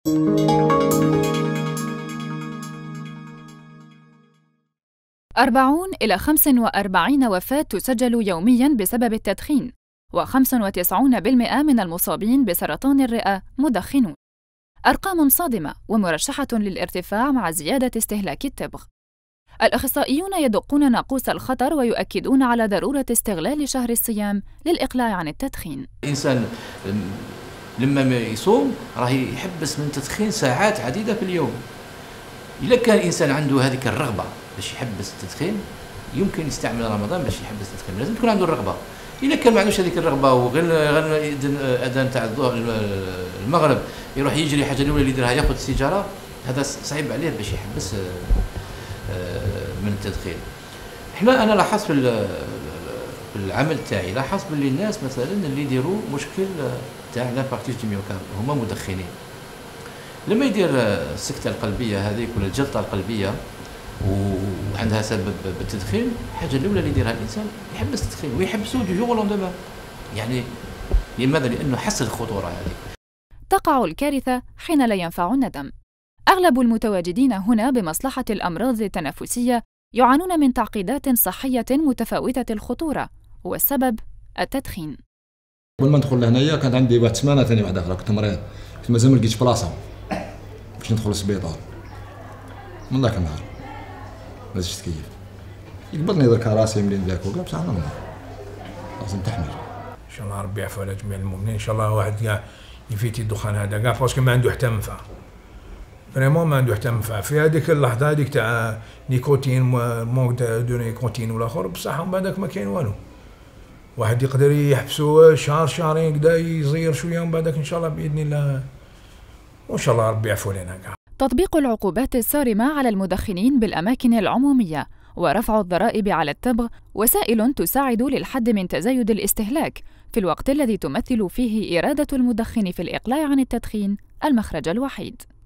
40 إلى 45 وفاة تسجل يومياً بسبب التدخين، و95% من المصابين بسرطان الرئة مدخنون. أرقام صادمة ومرشحة للارتفاع مع زيادة استهلاك التبغ. الأخصائيون يدقون ناقوس الخطر ويؤكدون على ضرورة استغلال شهر الصيام للإقلاع عن التدخين. الإنسان لما يصوم راه يحبس من التدخين ساعات عديدة في اليوم. إذا كان الإنسان عنده هذيك الرغبة باش يحبس التدخين يمكن يستعمل رمضان باش يحبس التدخين، لازم تكون عنده الرغبة. إذا كان ما عندوش هذيك الرغبة وغير أذان تاع المغرب يروح يجري حاجة الأولى اللي يديرها ياخذ السيجارة، هذا صعيب عليه باش يحبس من التدخين. أنا لاحظت في العمل تاعي لاحظت باللي الناس مثلا اللي يديروا مشكل تاع لانفاركتوس دو ميوكارد هما مدخنين، لما يدير السكتة القلبية هذيك ولا الجلطة القلبية وعندها سبب بالتدخين، الحاجة الأولى اللي يديرها الإنسان يحبس التدخين ويحبسه دو جور لوندومان. يعني لماذا؟ لأنه حس الخطورة هذه. تقع الكارثة حين لا ينفع الندم. أغلب المتواجدين هنا بمصلحة الأمراض التنفسية يعانون من تعقيدات صحية متفاوتة الخطورة، والسبب التدخين. قبل ما ندخل لهنايا كانت عندي واحد السمانة ثاني واحدة أخرى، كنت مريض، كنت مازال ما لقيتش بلاصة باش ندخل للسبيطار. من ذاك النهار ما زدتش كيف يقبضني درك راسي ملي نداك وكاع، بصح أنا لازم تحمل. إن شاء الله ربي يعفو على جميع المؤمنين. إن شاء الله واحد كاع يفيتي الدخان هذا كاع باسكو ما عنده حتى منفعة. فريمون ما عنده حتى منفعة في هذيك اللحظة هذيك تاع نيكوتين مونك دو نيكوتين والاخر، بصح من بعدك ما كاين والو. واحد يقدر يحبسوا شهر شهرين كدا يزير شويه ومن بعدك ان شاء الله باذن الله وان شاء الله ربي يعفو لنا كاع. تطبيق العقوبات الصارمة على المدخنين بالأماكن العمومية ورفع الضرائب على التبغ وسائل تساعد للحد من تزايد الاستهلاك في الوقت الذي تمثل فيه إرادة المدخن في الإقلاع عن التدخين المخرج الوحيد.